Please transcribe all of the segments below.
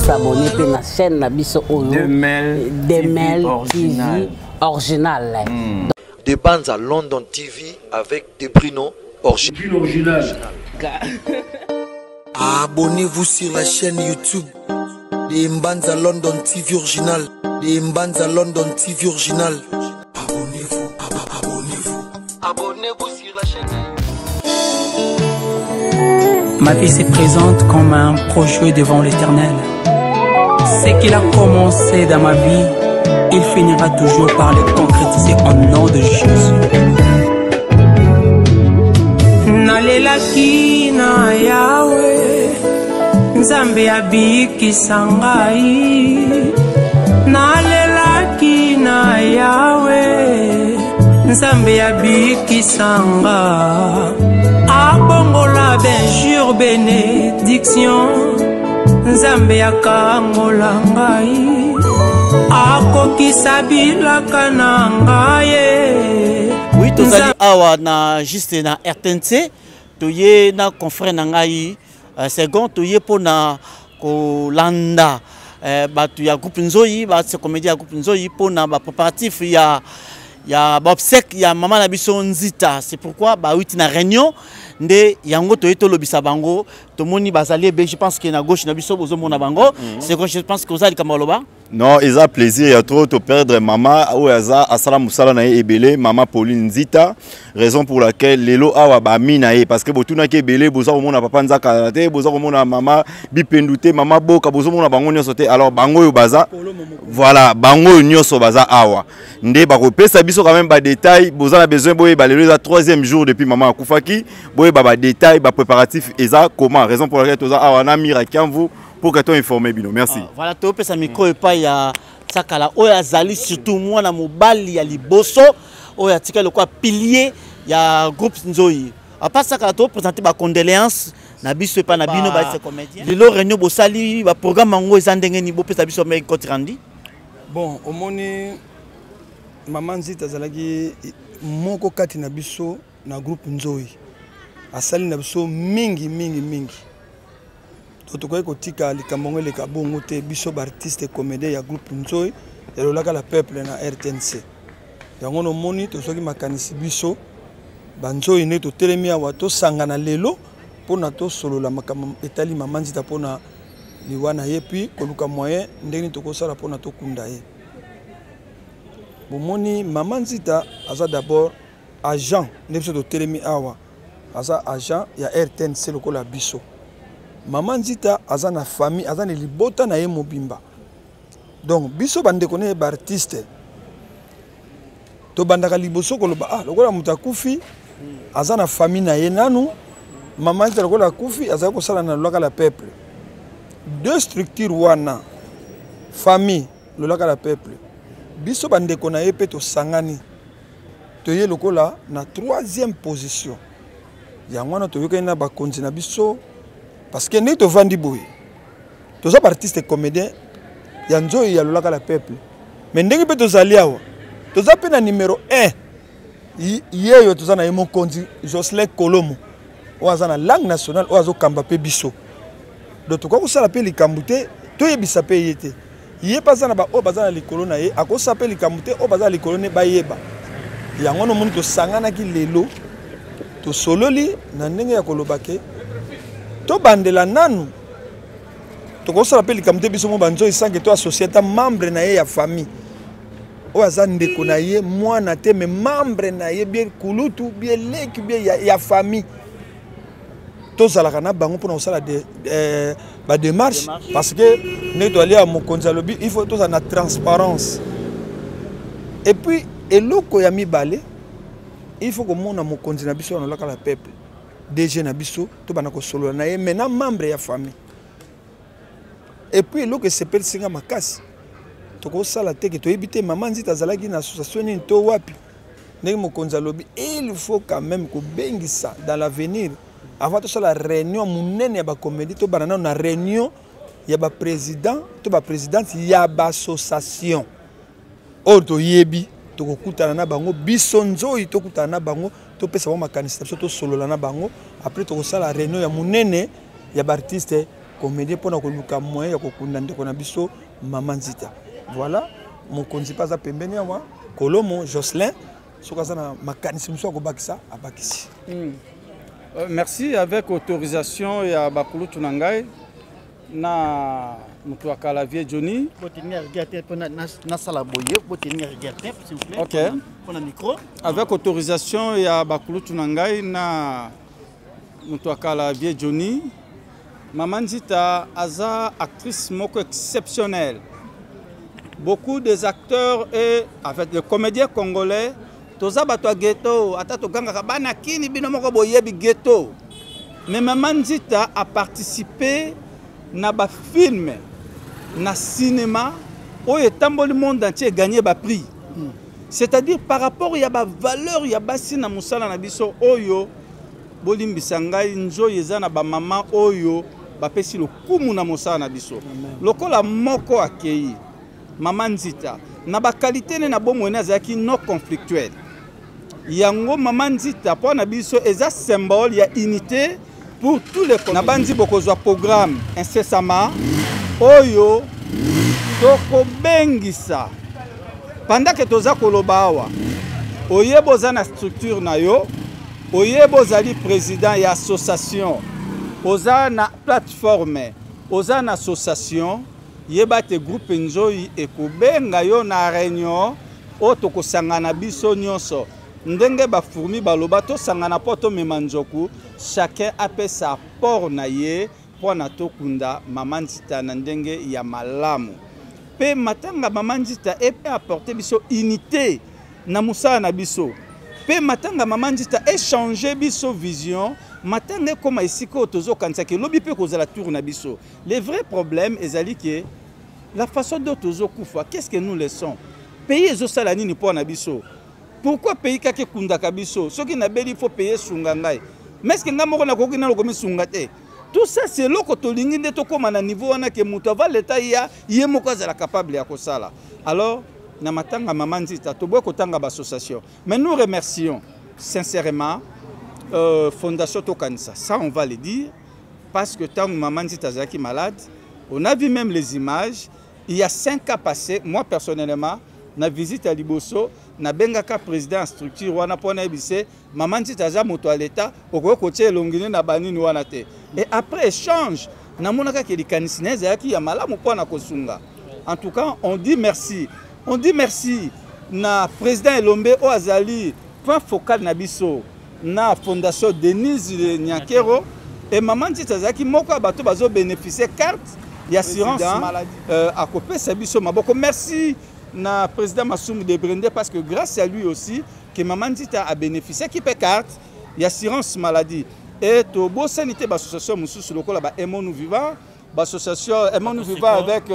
s'abonner à la chaîne Nabiso Oyo Demel TV original. Des bandes à London TV avec des Bruno original. Abonnez-vous sur la chaîne YouTube des bandes à London TV original. Des bandes à London TV original. Abonnez-vous, abonnez-vous. Abonnez-vous sur la chaîne. Ma vie se présente comme un projet devant l'Éternel. Ce qu'il a commencé dans ma vie, il finira toujours par le concrétiser au nom de Jésus. Nalelaki na Yahweh, Nzambe abikisa ngai. Nalelaki na Yahweh, Nzambe abikisa ngai. Abongola benjure bénédiction, Nzambe akangola ngai. Akokisa bilaka na ngai. Oui, tozali awa na juste na RTNC, toye na confrère na ngai second toye pona kolanda batu ya groupe Nzoyi, ba se comédie ya groupe Nzoyi pona ba préparatif ya obsèque ya maman na biso Nzita. C'est pourquoi ba witi na réunion nde yango toye to lobisa bango tomoni bazali be, je pense que na gauche na biso bozo mona bango. C'est que je pense que ozali kamaloba. Non, ils ont plaisir, il y a trop de perdre maman ou Asala Moussala na ebele maman Pauline Nzita, raison pour laquelle lelo awa ba minae parce que botuna ke ebele boza komona papa nzaka te, boza komona maman bipendute, maman boka bozo mona bango nyoso te. Alors bango yo baza voilà, bango nyoso baza awa. Nde ba kopesa biso quand même ba détail, boza na besoin boye ba lelo za 3e jour depuis maman akufaki, boye ba détail ba préparatif eza comment, raison pour laquelle toza awa na mirakian vous pour que tu informé bino. Merci. Voilà, tu peux ça micro et pas ya sakala oya zali surtout moi na mobali ya liboso oya tika le quoi pilier ya groupe Nzoyi. À part ça tu présenter ba condoléances na biso pas na bino ba ces comédiens. Le réunion bo sali ba programme ngo ezandenge ni bo pesa biso mais côté randi. Bon, au moni maman Nzita zalaki moko kati na biso na groupe Nzoyi. Asali na biso mingi. Tokoki kotika likambo leka bongo te biso ba artiste comédien ya groupe Nzoyi elolaka la peuple na RTNC. Yango no moni tosoki makanisi biso ba Nzoyi ne to telemi awa to sangana lelo pona to solola makambo etali maman Nzita pona liwana ye puis koluka moyen ndeni tokosala pona to kunda ye. Bomoni maman Nzita aza d'abord agent ne biso to telemi awa aza agent ya RTNC lokola biso. Maman Nzita aza na famille, aza na libota na ye mobimba. Donc biso bande kone ba artiste. To bandaka liboso koloba lokola mutakufi aza na famille na ye nanu. Maman Nzita lokola kufi aza ko sala na loka la peuple. Deux structures wana famille loka la peuple. Biso bande kona ye pe to sangani. To ye lokola na 3e position. Yangwana to yoka na ba konzi na biso. Parce que nous sommes vendus boy. Tous les artistes comédiens, il y a Nzoyi ya lolaka la peuple. Mais ndenge pe tozali awa. Toza pe na numéro 1. Yeyo toza na yemo konzi Jocelyn Kolomo. Oaza na langue nationale oazo kamba pe biso. Donc to ko sala pe likambu te, to yebisa pe yete. Ye paza na ba o baza na likolo na ye, akosa pe likambu te o baza na likolo ne ba yeba. Yango no moni to sangana ki lelo. To sololi na ndenge ya kolobake. To bandela nanu to ko sala pe likamte biso mo banzo isange to associé membre na ye ya famille o aza ndeko na ye mwana te mais membre na ye bien kulutu bien leki bien ya famille to zalaka na bango pour osala ba démarche parce que ne doit aller à mokonzi lobi il faut to za na transparence et puis eloko ya mibale il faut que mona mokonzi na biso na loka la peuple DG na biso to bana ko solo na ye maintenant membre ya famille et puis lo que sepel singa makasi to ko sala te ke to ebité maman Nzita zalaki na association ni to wapi ndenge mokonza lobi il faut quand même ko bengisa dans l'avenir avant to sala réunion munene ya ba comédie to bana na réunion ya ba président to ba présidente ya ba association oto yebi to ko kutana na bango biso Nzoyi to kutana na bango to pesa ba makanisi to solo na bango après to ko sala réunion ya munene ya ba artiste comédien pour na moyen ya kokunda ndeko na biso Maman Nzita. Voilà, mon konzi pas à pembeni moi, Kolomo Jocelyn, sokazana mécanisme so ko bakisa abakisi. Merci, avec autorisation ya bakulu tunangai na mutu akala vie Johnny. Ok. Avec autorisation ya bakulu tunangai na mutu akala vie Johnny. Maman Nzita aza actrice moko exceptionnelle. Beaucoup des acteurs et avec les comédiens congolais, toza bato ghetto, ata to ganga bana kini bino moko boyebi ghetto. Mais Maman Nzita a participé na ba film, na cinéma, où le monde entier gagné ba prix. C'est-à-dire par rapport ya ba valeur ya basi na musala na biso oyo bolimbisa ngai nzo yeza na ba mama oyo ba pesi lo kumu na musala na biso. Lokola moko akei Maman Nzita na ba qualité na bomo na zaki non conflictuel. Yango Maman Nzita pour na biso eza symbole ya unité pour tous les na bandi bokozwa programme incessamment oyo toko bengisa pendant que toza koloba awa oyebo za na structure na yo oyebo zali président ya association oza na plateforme oza na association yeba te groupe nzoyi ekobenga yo na réunion o tokosangana biso nyonso ndenge ba fourmi baloba to sangana poto memanjoku chacun a sa apport na ye pona to kunda Maman Nzita na ndenge ya malamu pe matanga Maman Nzita e pe apporter biso unité na musala na biso pe matanga Maman Nzita échanger biso vision matanga koma isiko tozo kanisa ke lobi pe kozala tour na biso. Les vrais problèmes ezali que la façon dont tozo kufa, qu'est-ce que nous laissons pays ezo sala nini pona biso. Pourquoi pays kake kunda kabiso soki na beli faut payer sungangai mais est-ce que ngamoko na kokina lokomi sungate tout ça c'est loko tolingi nde to koma na niveau wana ke mutu va l'état ya yemoko azala capable ya kosala. Alors na matanga Maman Nzita to boy kotanga ba association mais nous remercions sincèrement Fondation Tokanisa, ça on va le dire parce que tant que Maman Nzita zaki malade on a vu même les images il y a 5 cas passés moi personnellement na visite à Liboso na bengaka président en structure wana pona ebise Maman Nzita za moto à l'état oko kotie longine na banini wana te et après échange na monaka ke likanisine ya ki ya malamu pona kosunga. En tout cas on dit merci na président Elombe o azali point focal na biso na fondation Denise Nyakero et Maman Nzita za ki moko bato bazo bénéficier carte y assurance maladie à kopesa biso maboko. Merci na président Massoum de Brende parce que grâce à lui aussi que Maman Nzita a bénéficié qui paie carte y assurance maladie et to bo sanité l'association mususu lokola ba Aimons nous vivants l'association Aimons nous vivants avec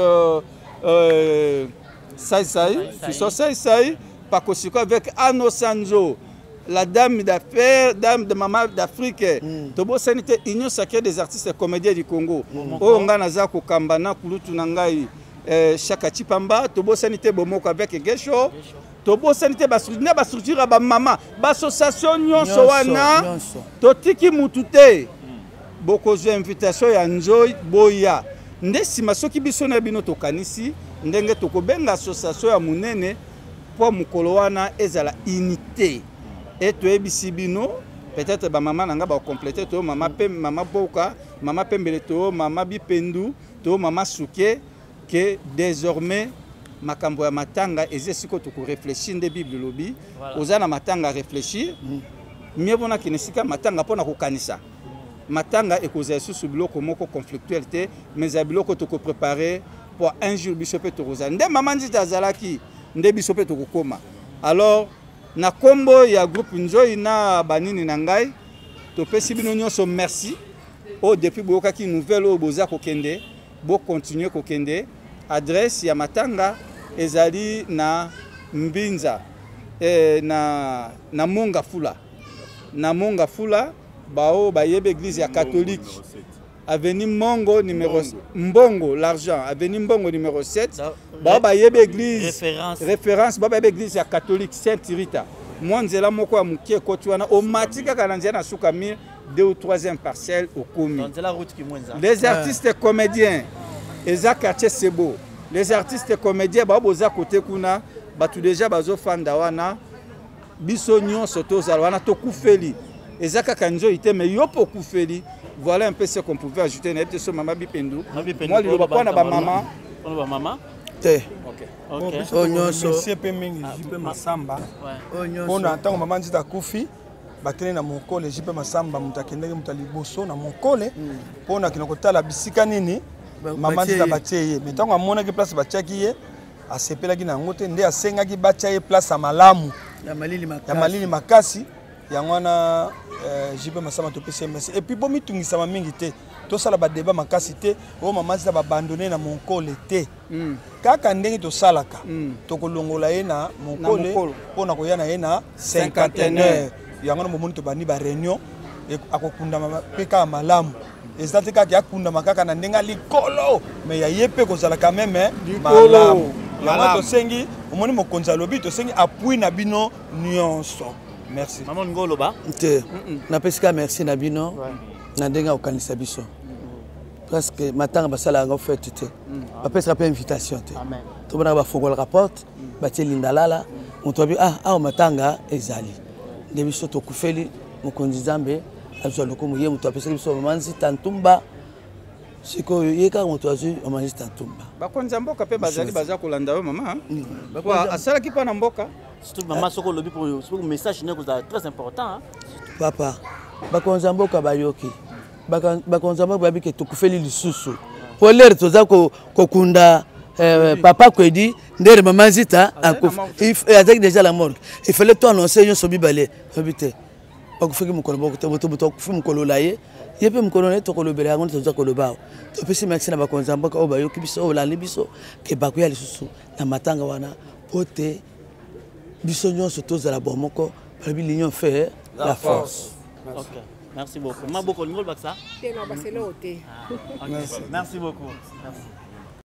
Sai Pakosiko avec Ano Sanzo la dame d'affaires, dame de maman d'Afrique. Tobo sanité Union sacrée des artistes et comédiens du Congo. O ngana za ko kambana kulutu nangai Chakati Pamba, Tobo sanité bomoko avec Gesho. Tobo sanité ba structure ba mama, ba association nyonso wana. Totiki mutute. Boko zo invitation ya Njoy Boya. Ndesi masoki biso na bino tokanisi, ndenge tokobenga association ya munene po mukolo wana ezala unité. Et tu es bisibino, peut-être ba maman nanga ba compléter to maman boka, maman pembele to maman bipendu, to maman souké que désormais makambo ya matanga ezesiko to ko réfléchir nde Bible lobi, ozana matanga réfléchir. Mieux bona kinesika matanga pona ko kanisa. Matanga ekozela sous biloko moko conflictualité, mais a biloko to ko préparer pour un jour bisope to rosa. Nde Maman Nzita zalaki, nde bisope to ko koma. Alors na kombo ya groupe Nzoyi na banini nangai to pesi bino nyonso merci au depuis boka ki nouvelle o boza ko kende bo continuer ko kende adresse ya matanga ezali na Mbinza na Monga Fula bao ba yebe église ya catholique avenue Mbongo numéro Mbongo l'argent avenue Mbongo numéro 7 ba yebe église référence ba yebe église ya catholique Sainte Rita mwanzela moko ya mukie koti wana o matika kana nzia na suka mi 2 ou 3e parcelle au commis. C'est la route qui moins. Les artistes comédiens, Eza quartier c'est beau. Les artistes comédiens, baboza côté kuna, batu déjà bazo fanda wana, biso nyonso tozala wana to kufeli. Eza kanjo ite mais yo po kufeli. Voilà un peu ce qu'on pouvait ajouter. N'était ce maman Bipendou. Moi le pas na ba maman. On va maman. Te. OK. Onyonso. Monsieur Pemingi, Jipe Masamba. Onyonso. On entend maman Nzita kufi. Batene na mokole Jipe Masamba mutakendeke mutaliboso na mokole. Pona kinokotala bisika nini? Maman Nzita batie. Mais tant amona ki place batiaki ye, asepelaki na ngote nde asengaki batia ye place à malamu. Ya malili makasi. Yangwana Jipe Masamba to PCMS. Et puis bomi tungisa mingi te. To sala ba débat makasi te. O maman Nzita ba abandonner na mokole te. Kaka ndenge to salaka. To kolongola ye na mokole pona koya na ye na 51. Yangwana momoni to bani ba réunion et akokunda peka malamu. Ezate kaka yakunda makaka na ndenga likolo mais ya yepe kozala quand même malamu. Yangwana to sengi omoni mokonza lobi to sengi appui na bino nyonso. Merci. Maman Ngolo ba? Te. Na pesika merci na bino. Na ndenga okanisa biso. Parce que matanga basala nga fait te. Ba pesika pe invitation te. Amen. To bana ba fogola rapport, ba tie lindalala, on to bi matanga ezali. Debiso to kufeli mokonzi Nzambe azwa lokomo ye muto apesa biso mamanzi tantumba. Siko yeka muto azwi mamanzi tantumba. Bakonza mboka pe bazali baza kolanda yo mama. Bakwa asala ki pa na mboka. Surtout maman soko lobi pour un message très important. Papa, bakonza mboka bayoki. Bakonza mboka babike tukufeli lisusu. Pour l'air toza kokunda papa Kwedi ndere maman Nzita avec déjà la mort. Il fallait tout annoncer yo sobi balé. Habité. Bakufiki mukolo boko to kufi mukolo laye. Yepe mukolo ne to kolobela ngo toza koloba. To pesi maxi na bakonza mboka obayoki biso olandi biso ke bakuya lisusu na matanga wana pote. Biso nyonso tozala bomoko babi l'union fait la force. OK. Merci beaucoup. Ma beaucoup ngol baksa. Te na baselo te. Merci beaucoup. Merci.